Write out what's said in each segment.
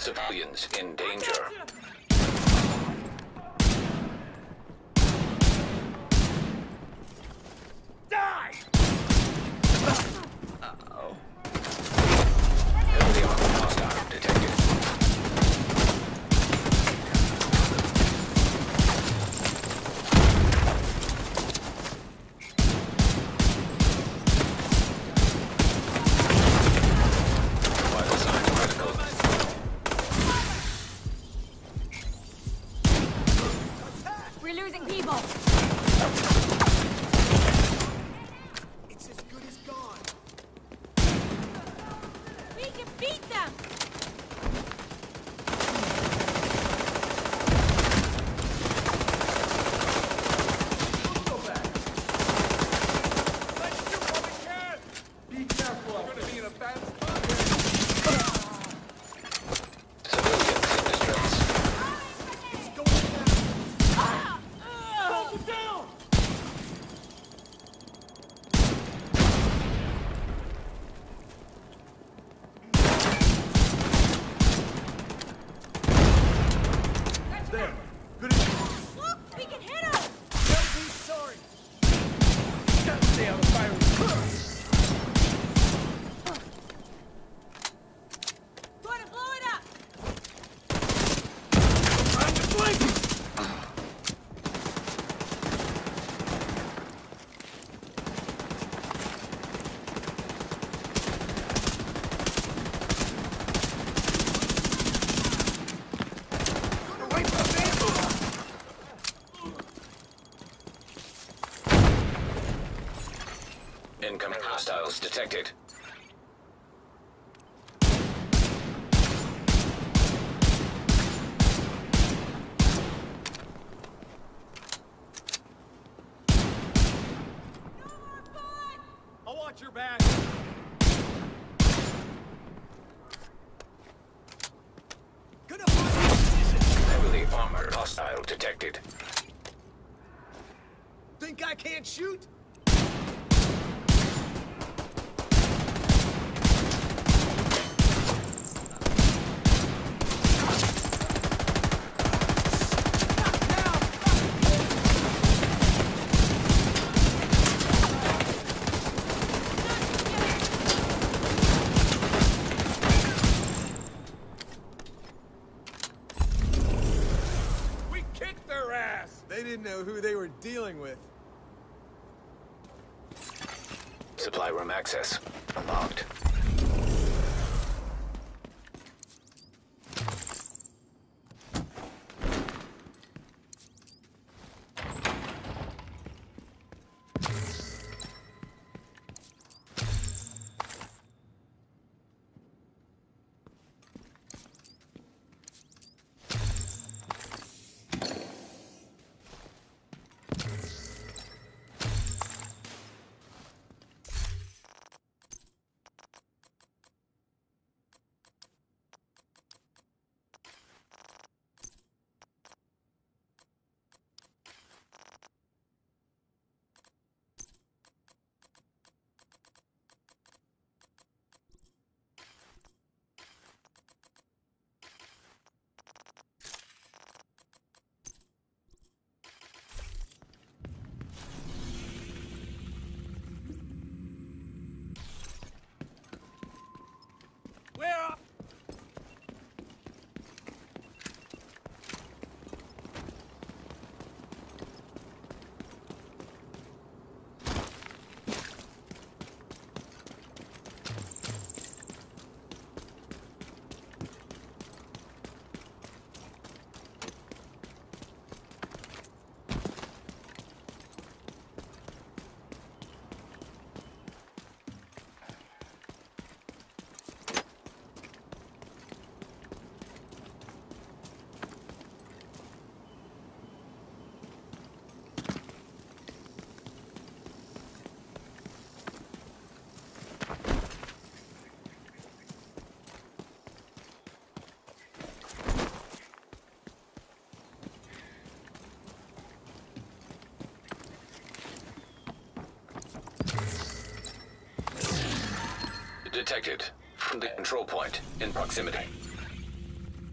Civilians in danger. Die! Uh-oh. Heavily armed hostile detected. Vital signs critical. We're losing people. It's as good as gone. We can beat them. Go back. Let's do what we can. Be careful. We're gonna be in a bad spot here. Civilians in distress. It's going down. Double down. There. Good as Look, we can hit them. Don't be sorry. Gotta stay out of fire. Going to blow it up. I'm the blanket. Away from the vehicle. Incoming hostiles detected. I'll watch your back. Gonna find a position. Heavily armored hostile detected. Think I can't shoot? We kicked their ass. They didn't know who they were dealing with. Supply room access unlocked. Where are... Detected. From the control point in proximity.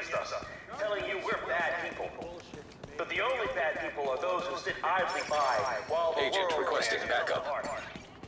against us, telling you we're bad people. But the only bad people are those who sit idly by while the Agent world requesting tears itself backup. apart.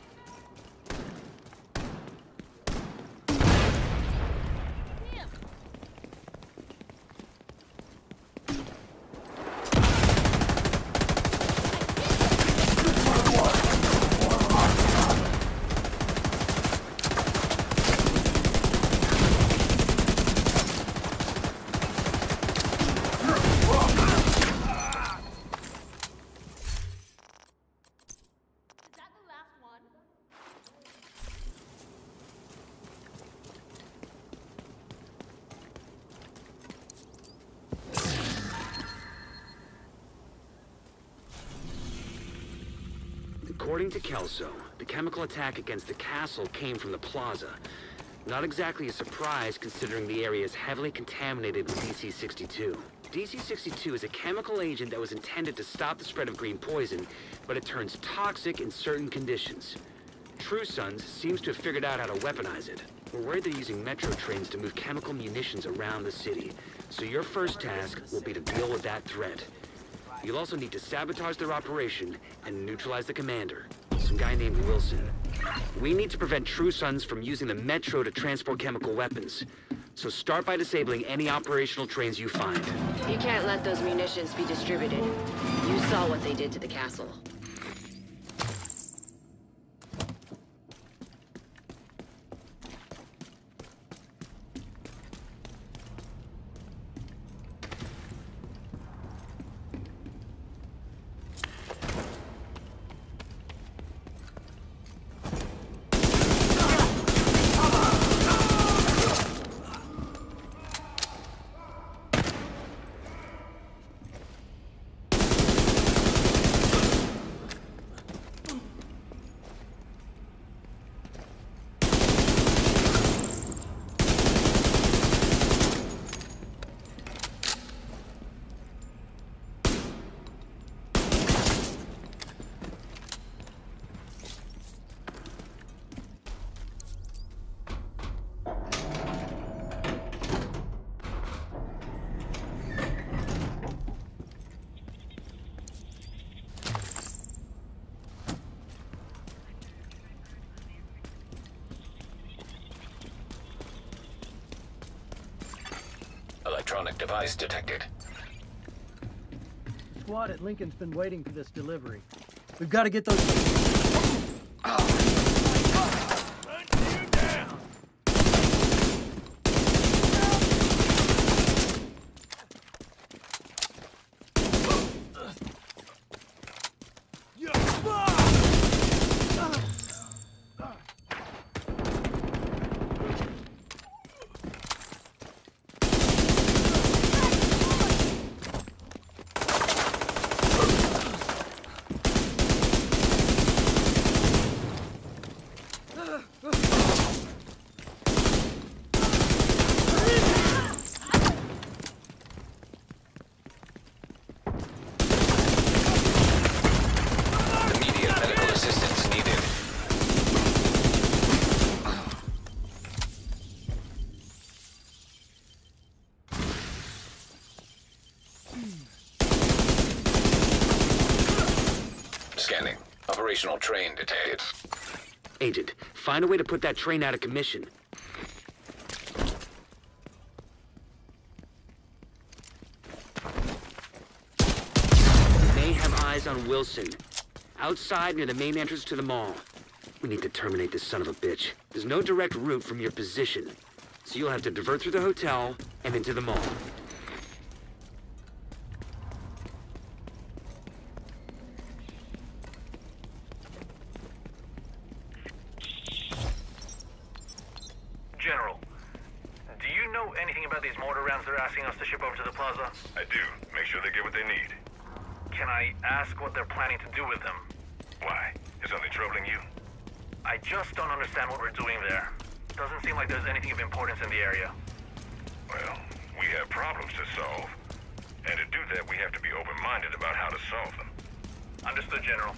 According to Kelso, the chemical attack against the castle came from the plaza. Not exactly a surprise considering the area is heavily contaminated with DC-62. DC-62 is a chemical agent that was intended to stop the spread of green poison, but it turns toxic in certain conditions. True Sons seems to have figured out how to weaponize it. We're worried they're using metro trains to move chemical munitions around the city, so your first task will be to deal with that threat. You'll also need to sabotage their operation and neutralize the commander, some guy named Wilson. We need to prevent True Sons from using the metro to transport chemical weapons. So start by disabling any operational trains you find. You can't let those munitions be distributed. You saw what they did to the castle. Electronic device detected. Squad at Lincoln's been waiting for this delivery. We've got to get those... Immediate medical assistance needed. Scanning. Operational train detected. Agent, find a way to put that train out of commission. We may have eyes on Wilson. Outside near the main entrance to the mall. We need to terminate this son of a bitch. There's no direct route from your position, so you'll have to divert through the hotel and into the mall. General, do you know anything about these mortar rounds they're asking us to ship over to the plaza? I do. Make sure they get what they need. Can I ask what they're planning to do with them? Why? Is something troubling you? I just don't understand what we're doing there. Doesn't seem like there's anything of importance in the area. Well, we have problems to solve. And to do that, we have to be open-minded about how to solve them. Understood, General.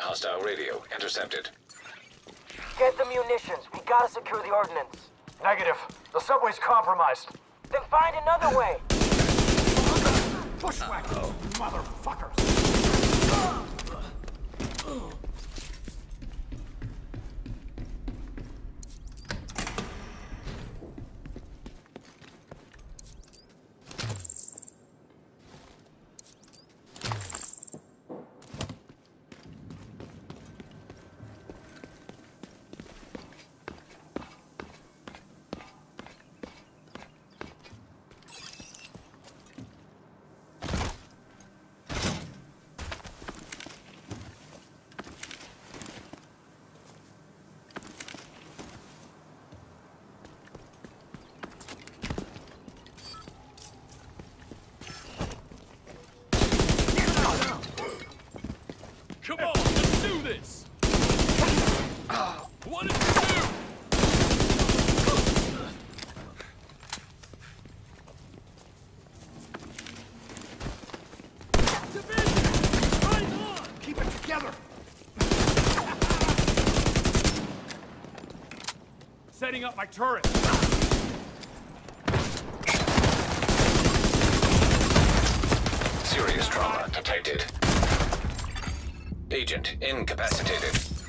Hostile radio intercepted. Get the munitions. We gotta secure the ordnance. Negative. The subway's compromised. Then find another way. Bushwhackers, motherfuckers. Come on, let's do this! What did you do? Division! Eyes on! Keep it together. Setting up my turret. Serious trauma detected. Agent incapacitated.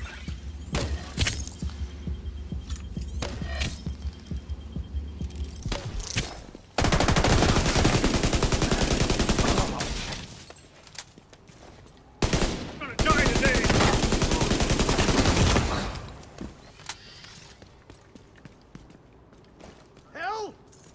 I'm gonna die today! Hell!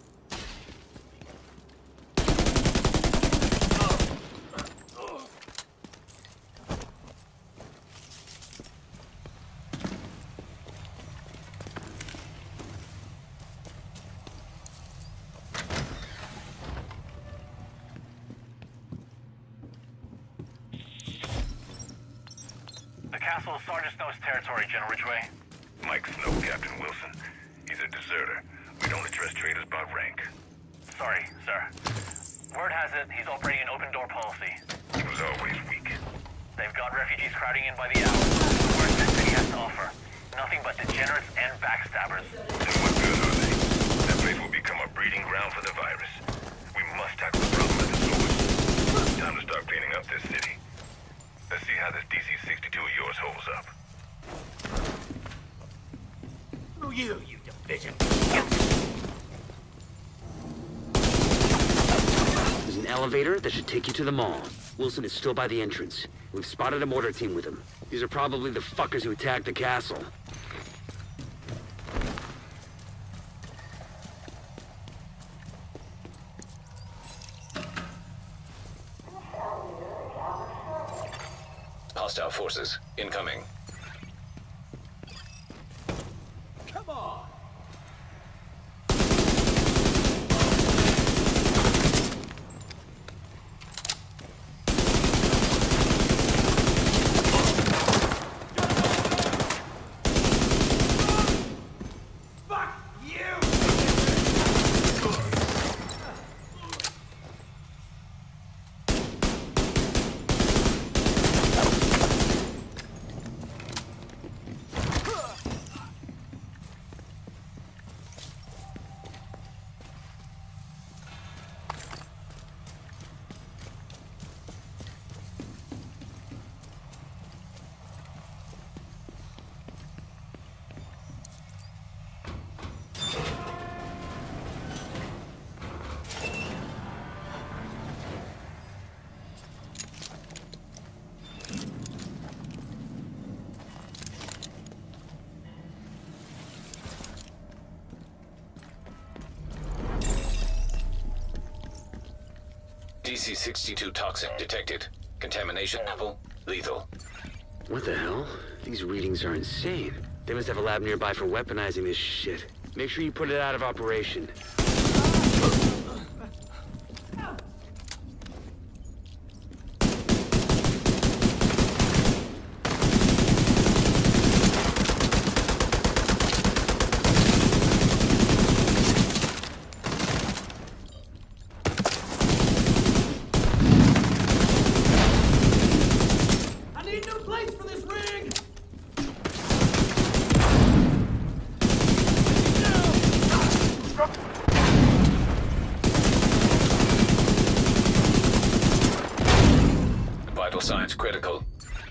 The castle is Sergeant Snow's territory, General Ridgway. Mike Snow, Captain Wilson. He's a deserter. We don't address traitors by rank. Sorry, sir. Word has it, he's operating an open-door policy. He was always weak. They've got refugees crowding in by the hour. The worst this city has to offer. Nothing but degenerates and backstabbers. And what good are they? That place will become a breeding ground for the virus. We must tackle the problem at the source. Time to start cleaning up this city. Let's see how this DC-62 of yours holds up. Who you division? There's an elevator that should take you to the mall. Wilson is still by the entrance. We've spotted a mortar team with him. These are probably the fuckers who attacked the castle. Hostile forces incoming. Come on! DC-62 toxin detected. Contamination level lethal. What the hell? These readings are insane. They must have a lab nearby for weaponizing this shit. Make sure you put it out of operation. I need a new place for this rig! Vital signs critical.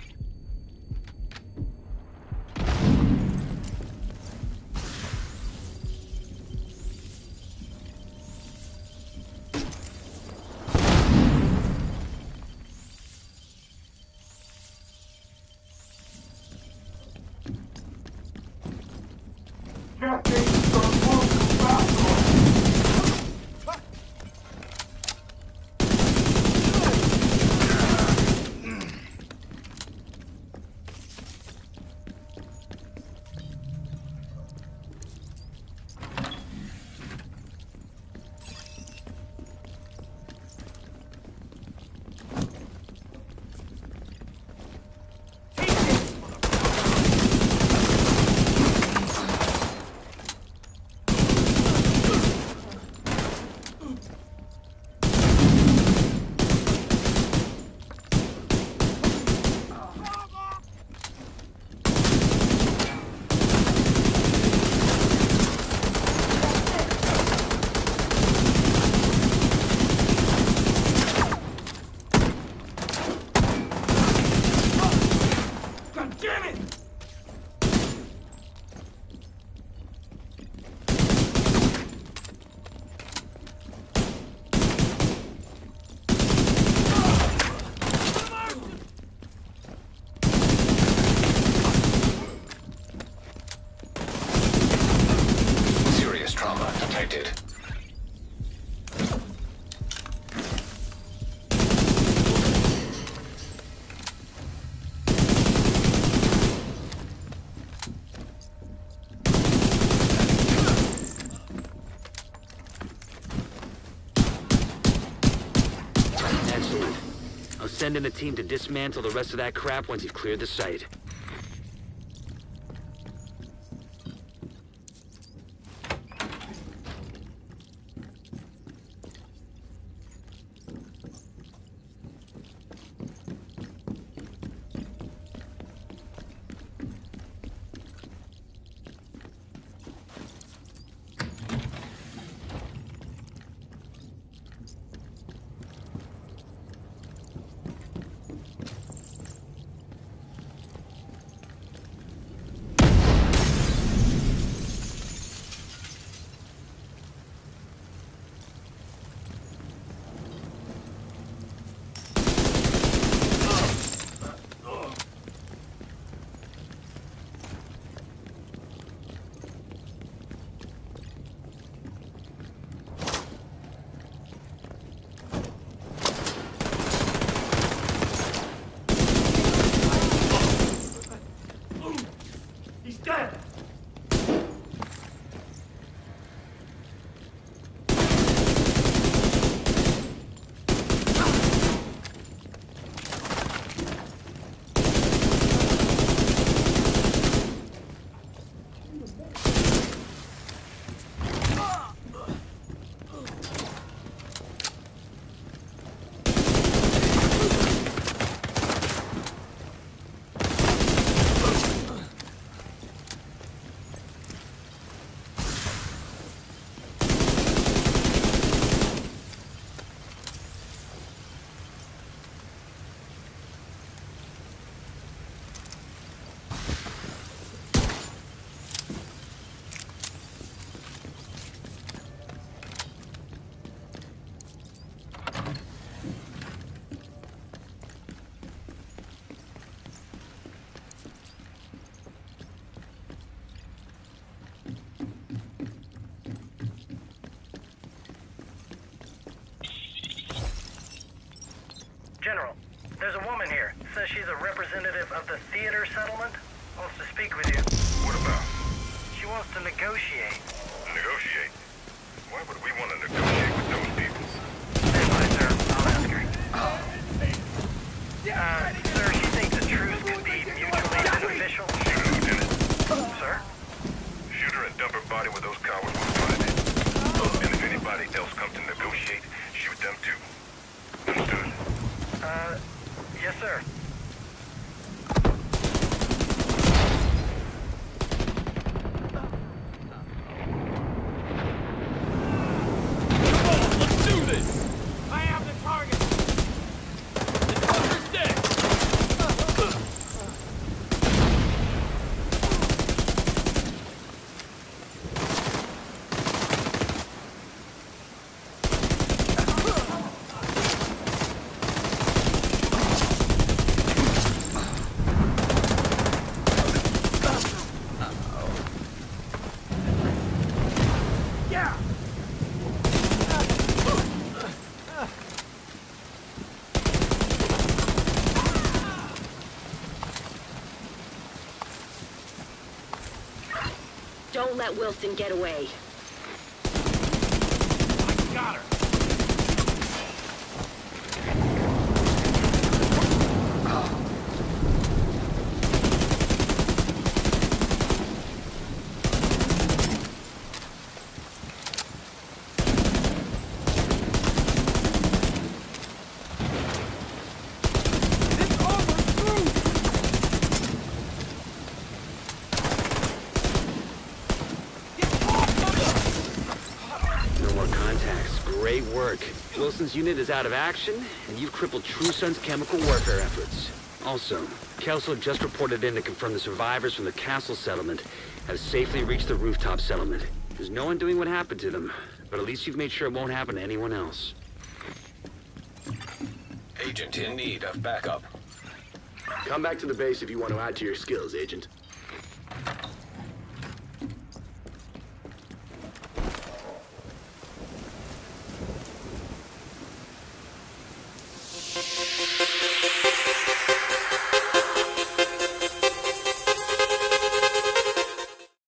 I'll send in a team to dismantle the rest of that crap once you've cleared the site. General, there's a woman here. Says she's a representative of the theater settlement. Wants to speak with you. What about? She wants to negotiate. Negotiate? Why would we want to negotiate with those people? Stand by, sir. I'll ask her. Sir, she thinks a truce could be mutually beneficial. Shoot her, Lieutenant. Sir? Shoot her and dump her body where those cowards will find it. And if anybody else comes to negotiate, shoot them too. Understood? Yes, sir. Let's do this! I am the target! The target's dead! Don't let Wilson get away. I got her. Great work. Wilson's unit is out of action, and you've crippled True Sun's chemical warfare efforts. Also, Kelso just reported in to confirm the survivors from the castle settlement have safely reached the rooftop settlement. There's no one doing what happened to them, but at least you've made sure it won't happen to anyone else. Agent in need of backup. Come back to the base if you want to add to your skills, Agent.